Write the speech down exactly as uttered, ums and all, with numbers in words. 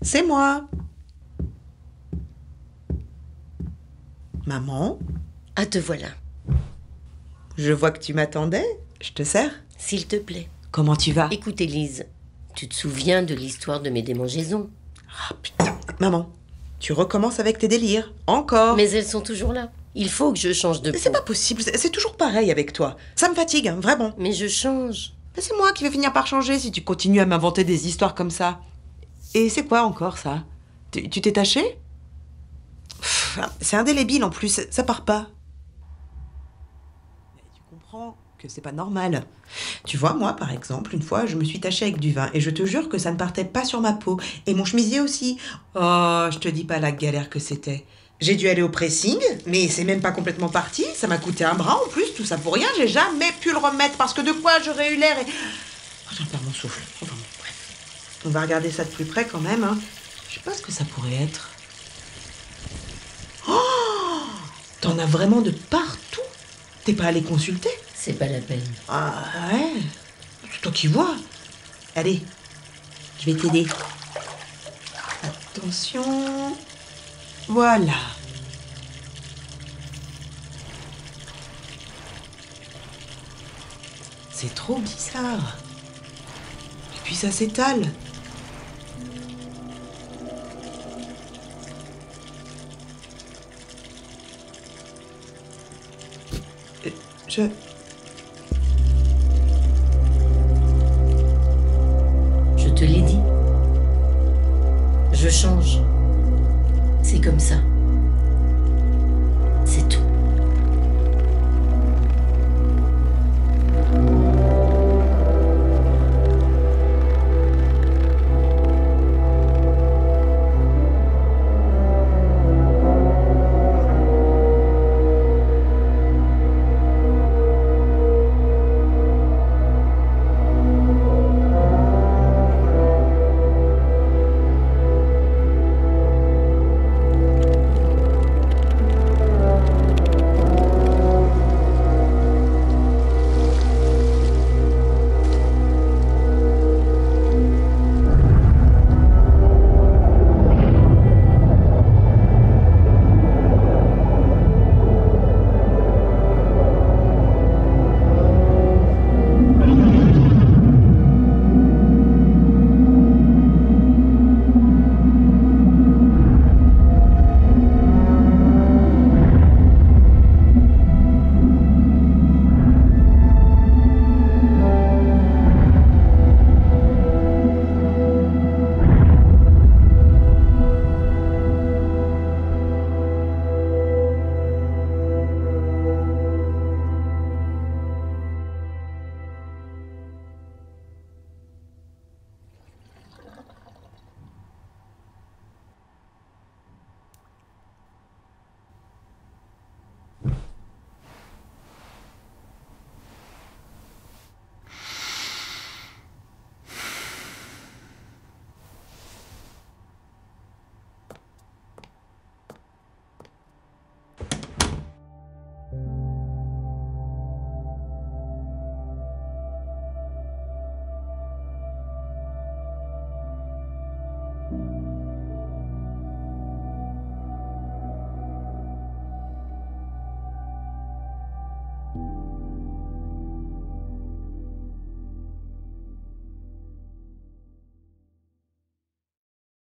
C'est moi. Maman, Ah, te voilà. je vois que tu m'attendais. Je te sers? S'il te plaît. Comment tu vas? Écoute, Élise, tu te souviens de l'histoire de mes démangeaisons? Ah putain. Maman, tu recommences avec tes délires. Encore. Mais elles sont toujours là. Il faut que je change de Mais c'est peau. pas possible, c'est c'est toujours pareil avec toi. Ça me fatigue, hein, vraiment. Mais je change. Mais c'est moi qui vais finir par changer si tu continues à m'inventer des histoires comme ça. Et c'est quoi encore ça? Tu tu t'es taché? Pff, C'est indélébile en plus, ça part pas. Mais tu comprends que c'est pas normal. Tu vois, moi par exemple, une fois, je me suis tachée avec du vin et je te jure que ça ne partait pas sur ma peau. Et mon chemisier aussi. Oh, je te dis pas la galère que c'était. J'ai dû aller au pressing, mais c'est même pas complètement parti. Ça m'a coûté un bras en plus, tout ça pour rien. J'ai jamais pu le remettre parce que de quoi j'aurais eu l'air et... Oh, j'en perds mon souffle. Enfin bon, bref. On va regarder ça de plus près quand même. Hein. Je sais pas ce que ça pourrait être. Oh, t'en as vraiment de partout. T'es pas allé consulter? C'est pas la peine. Ah ouais. C'est toi qui vois. Allez, je vais t'aider. Attention. Voilà. C'est trop bizarre. Et puis ça s'étale. Euh, Je...